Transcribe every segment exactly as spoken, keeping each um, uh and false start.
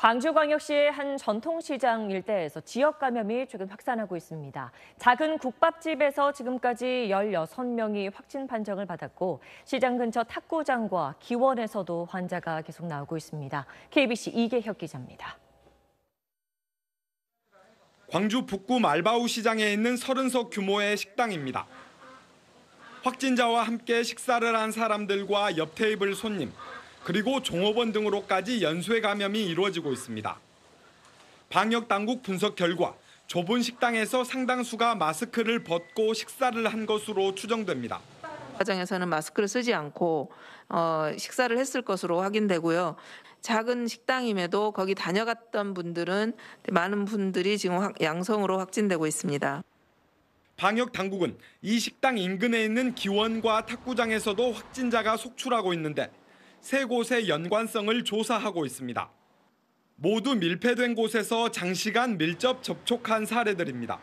광주광역시의 한 전통시장 일대에서 지역 감염이 최근 확산하고 있습니다. 작은 국밥집에서 지금까지 열여섯 명이 확진 판정을 받았고 시장 근처 탁구장과 기원에서도 환자가 계속 나오고 있습니다. 케이비씨 이계혁 기자입니다. 광주 북구 말바우 시장에 있는 서른 석 규모의 식당입니다. 확진자와 함께 식사를 한 사람들과 옆 테이블 손님, 그리고 종업원 등으로까지 연쇄 감염이 이루어지고 있습니다. 방역당국 분석 결과 좁은 식당에서 상당수가 마스크를 벗고 식사를 한 것으로 추정됩니다. 과정에서는 마스크를 쓰지 않고 어, 식사를 했을 것으로 확인되고요. 작은 식당임에도 거기 다녀갔던 분들은 많은 분들이 지금 양성으로 확진되고 있습니다. 방역당국은 이 식당 인근에 있는 기원과 탁구장에서도 확진자가 속출하고 있는데 세 곳의 연관성을 조사하고 있습니다. 모두 밀폐된 곳에서 장시간 밀접 접촉한 사례들입니다.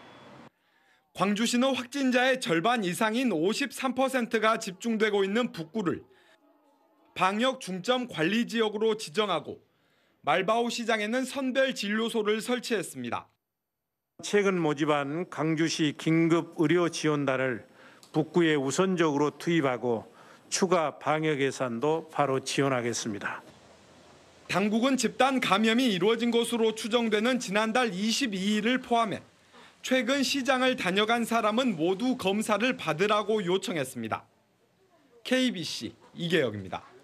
광주시는 확진자의 절반 이상인 오십삼 퍼센트가 집중되고 있는 북구를 방역 중점 관리 지역으로 지정하고 말바우 시장에는 선별 진료소를 설치했습니다. 최근 모집한 광주시 긴급의료지원단을 북구에 우선적으로 투입하고 추가 방역 예산도 바로 지원하겠습니다. 당국은 집단 감염이 이루어진 것으로 추정되는 지난달 이십이 일을 포함해 최근 시장을 다녀간 사람은 모두 검사를 받으라고 요청했습니다. 케이비씨 이계혁입니다.